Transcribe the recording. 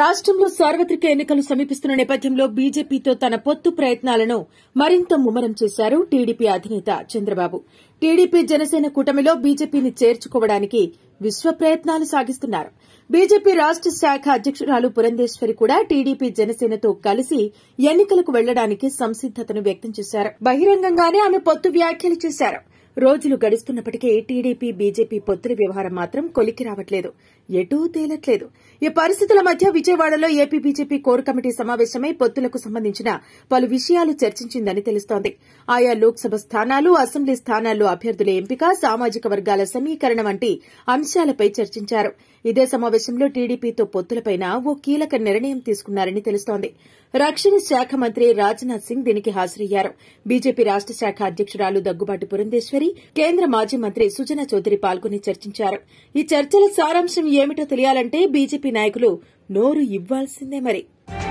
రాష్ట్రంలో సార్వత్రిక ఎన్నికలు సమీపిస్తున్న నేపథ్యంలో బీజేపీతో తన పొత్తు ప్రయత్నాలను మరింత ముమ్మరం చేశారు టీడీపీ అధినేత చంద్రబాబు. టీడీపీ జనసేన కూటమిలో బీజేపీని చేర్చుకోవడానికి విశ్వ ప్రయత్నాలు సాగిస్తున్నారు. బీజేపీ రాష్ట శాఖ అధ్యకురాలు పురంధేశ్వరి కూడా టీడీపీ జనసేనతో కలిసి ఎన్నికలకు వెళ్లడానికి సంసిద్దతను వ్యక్తం చేశారు. బహిరంగంగానే ఆమె పొత్తు వ్యాఖ్యలు చేశారు. రోజులు గడుస్తున్నప్పటికీ టీడీపీ బీజేపీ పొత్తుల వ్యవహారం మాత్రం కొలికి రావట్లేదు, ఎటూ తేలట్లేదు. ఈ పరిస్థితుల మధ్య విజయవాడలో ఏపీ బీజేపీ కోర్ కమిటీ సమావేశమై పొత్తులకు సంబంధించిన పలు విషయాలు చర్చించిందని తెలుస్తోంది. ఆయా లోక్సభ స్థానాలు, అసెంబ్లీ స్థానాల్లో అభ్యర్థుల ఎంపిక, సామాజిక వర్గాల సమీకరణ వంటి అంశాలపై చర్చించారు. ఇదే సమావేశంలో టీడీపీతో పొత్తులపైన ఓ కీలక నిర్ణయం తీసుకున్నారని తెలుస్తోంది. రక్షణ శాఖ మంత్రి రాజ్నాథ్ సింగ్ దీనికి హాజరయ్యారు. బీజేపీ రాష్ట శాఖ అధ్యకురాలు దగ్గుబాటి పురంధేశ్వరి, కేంద్ర మాజీ మంత్రి సుజనా చౌదరి పాల్గొని చర్చించారు. ఈ చర్చల సారాంశం ఏమిటో తెలియాలంటే బీజేపీ నాయకులు నోరు ఇవ్వాల్సిందే మరి.